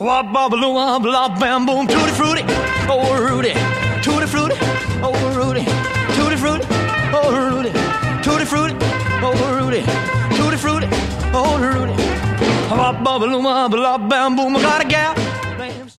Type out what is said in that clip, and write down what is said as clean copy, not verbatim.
Wop bobble wop lop bam boom tutti frutti, oh Rudy, tutti frutti, oh Rudy, tutti frutti, oh Rudy, tutti frutti, oh Rudy, tutti frutti, oh Rudy. Wop bobble wop lop bam boom, I got a gal.